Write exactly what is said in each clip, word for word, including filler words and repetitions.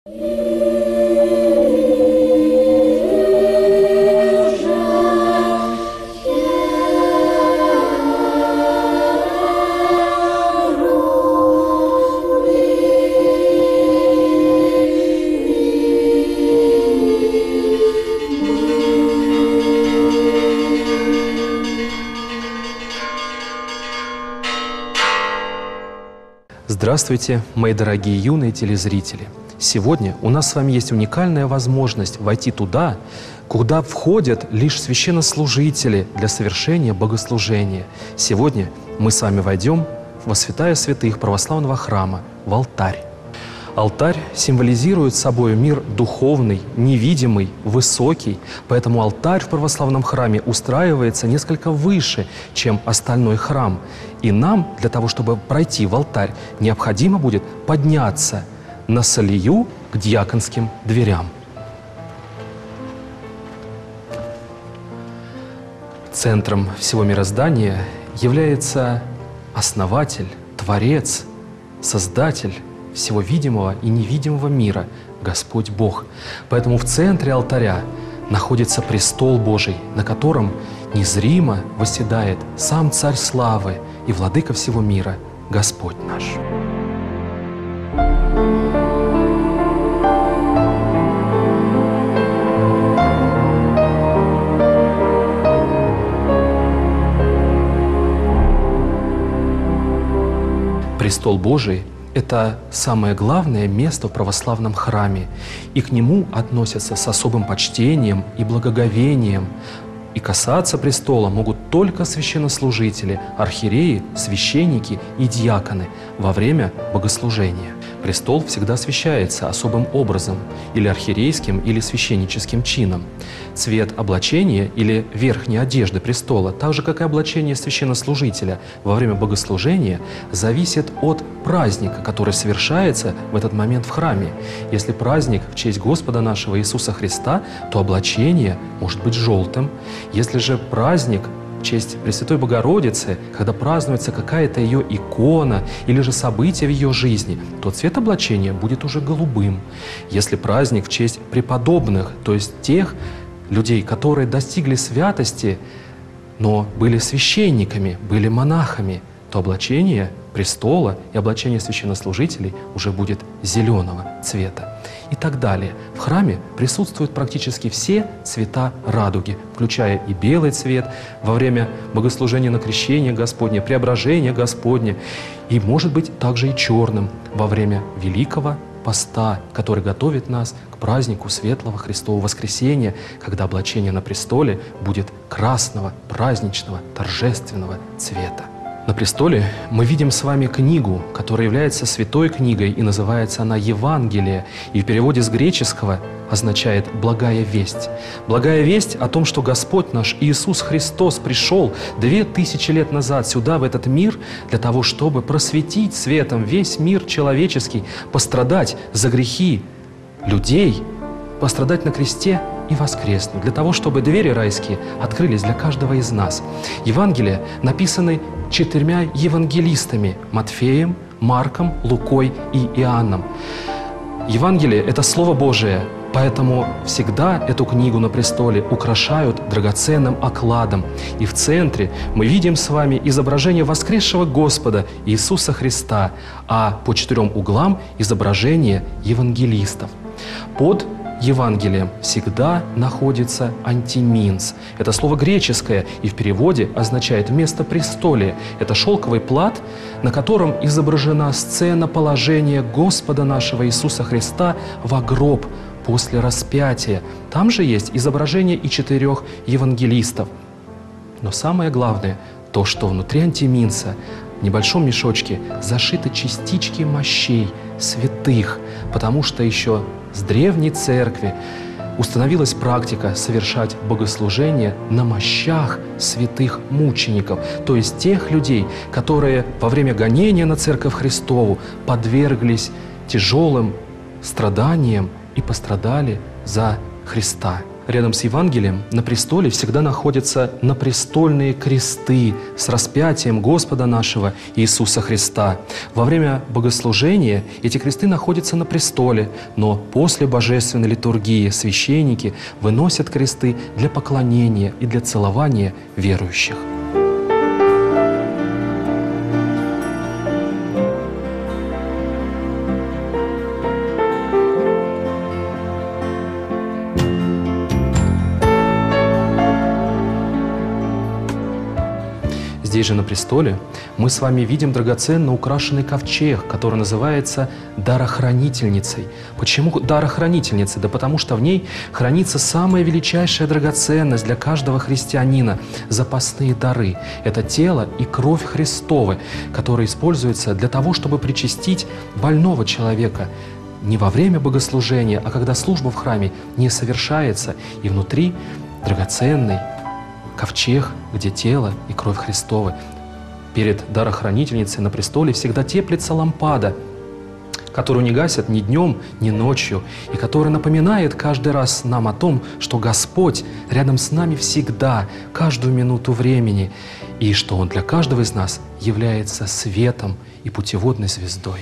Здравствуйте, мои дорогие юные телезрители! Сегодня у нас с вами есть уникальная возможность войти туда, куда входят лишь священнослужители для совершения богослужения. Сегодня мы с вами войдем во святая святых православного храма, в алтарь. Алтарь символизирует собой мир духовный, невидимый, высокий, поэтому алтарь в православном храме устраивается несколько выше, чем остальной храм. И нам, для того, чтобы пройти в алтарь, необходимо будет подняться на солию к диаконским дверям. Центром всего мироздания является Основатель, Творец, Создатель всего видимого и невидимого мира, Господь Бог. Поэтому в центре алтаря находится престол Божий, на котором незримо восседает сам Царь Славы и Владыка всего мира, Господь наш. Престол Божий – это самое главное место в православном храме, и к нему относятся с особым почтением и благоговением. И касаться престола могут только священнослужители, архиереи, священники и диаконы во время богослужения. Престол всегда освящается особым образом, или архиерейским, или священническим чином. Цвет облачения или верхней одежды престола, так же, как и облачение священнослужителя во время богослужения, зависит от праздника, который совершается в этот момент в храме. Если праздник в честь Господа нашего Иисуса Христа, то облачение может быть желтым. Если же праздник в честь Пресвятой Богородицы, когда празднуется какая-то ее икона или же событие в ее жизни, то цвет облачения будет уже голубым. Если праздник в честь преподобных, то есть тех людей, которые достигли святости, но были священниками, были монахами, то облачение престола и облачение священнослужителей уже будет зеленого цвета. И так далее. В храме присутствуют практически все цвета радуги, включая и белый цвет во время богослужения на крещение Господне, преображения Господне, и, может быть, также и черным во время Великого Поста, который готовит нас к празднику Светлого Христового Воскресения, когда облачение на престоле будет красного, праздничного, торжественного цвета. На престоле мы видим с вами книгу, которая является святой книгой, и называется она Евангелие, и в переводе с греческого означает «благая весть». Благая весть о том, что Господь наш Иисус Христос пришел две тысячи лет назад сюда, в этот мир, для того, чтобы просветить светом весь мир человеческий, пострадать за грехи людей, пострадать на кресте и воскреснуть, для того, чтобы двери райские открылись для каждого из нас. Евангелия написаны четырьмя евангелистами – Матфеем, Марком, Лукой и Иоанном. Евангелие – это Слово Божие, поэтому всегда эту книгу на престоле украшают драгоценным окладом. И в центре мы видим с вами изображение воскресшего Господа Иисуса Христа, а по четырем углам – изображение евангелистов. Под Евангелием всегда находится антиминс. Это слово греческое и в переводе означает «место престолия». Это шелковый плат, на котором изображена сцена положения Господа нашего Иисуса Христа во гроб после распятия. Там же есть изображение и четырех евангелистов. Но самое главное – то, что внутри антиминса в небольшом мешочке зашиты частички мощей святых, потому что еще с древней церкви установилась практика совершать богослужение на мощах святых мучеников, то есть тех людей, которые во время гонения на Церковь Христову подверглись тяжелым страданиям и пострадали за Христа. рядом с Евангелием на престоле всегда находятся напрестольные кресты с распятием Господа нашего Иисуса Христа. Во время богослужения эти кресты находятся на престоле, но после божественной литургии священники выносят кресты для поклонения и для целования верующих. Здесь же на престоле мы с вами видим драгоценно украшенный ковчег, который называется дарохранительницей. Почему дарохранительницей? Да потому что в ней хранится самая величайшая драгоценность для каждого христианина – запасные дары. Это тело и кровь Христовы, которые используются для того, чтобы причастить больного человека. Не во время богослужения, а когда служба в храме не совершается, и внутри драгоценный ковчег, где тело и кровь Христовы. Перед дарохранительницей на престоле всегда теплится лампада, которую не гасят ни днем, ни ночью, и которая напоминает каждый раз нам о том, что Господь рядом с нами всегда, каждую минуту времени, и что Он для каждого из нас является светом и путеводной звездой.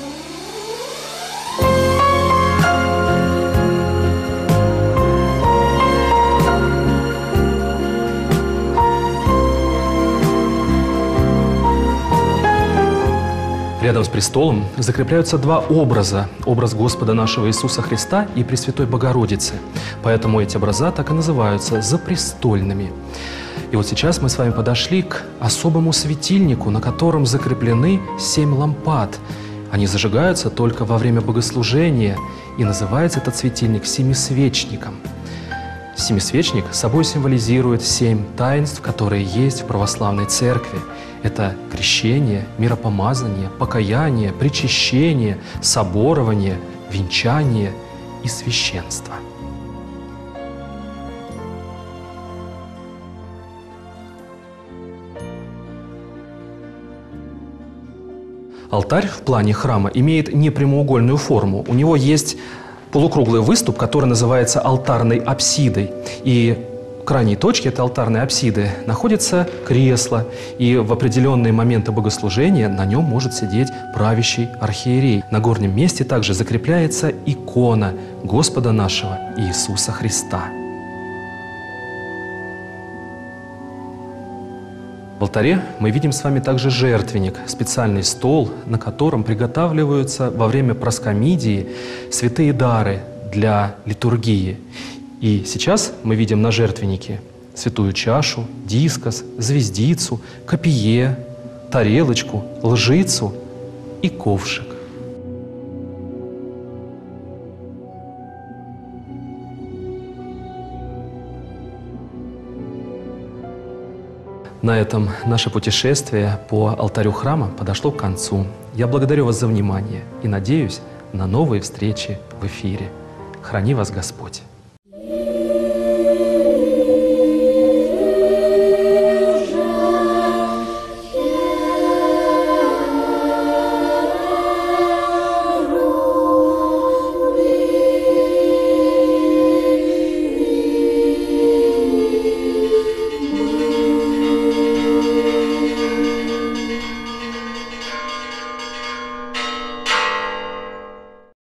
Рядом с престолом закрепляются два образа. Образ Господа нашего Иисуса Христа и Пресвятой Богородицы. Поэтому эти образа так и называются запрестольными. И вот сейчас мы с вами подошли к особому светильнику, на котором закреплены семь лампад. Они зажигаются только во время богослужения, и называется этот светильник семисвечником. Семисвечник собой символизирует семь таинств, которые есть в православной церкви. Это крещение, миропомазание, покаяние, причащение, соборование, венчание и священство. Алтарь в плане храма имеет не прямоугольную форму. У него есть полукруглый выступ, который называется алтарной апсидой. И в крайней точке этой алтарной апсиды находится кресло, и в определенные моменты богослужения на нем может сидеть правящий архиерей. На горнем месте также закрепляется икона Господа нашего Иисуса Христа. В алтаре мы видим с вами также жертвенник, специальный стол, на котором приготавливаются во время проскомидии святые дары для литургии. И сейчас мы видим на жертвеннике святую чашу, дискос, звездицу, копье, тарелочку, лжицу и ковшик. На этом наше путешествие по алтарю храма подошло к концу. Я благодарю вас за внимание и надеюсь на новые встречи в эфире. Храни вас Господь!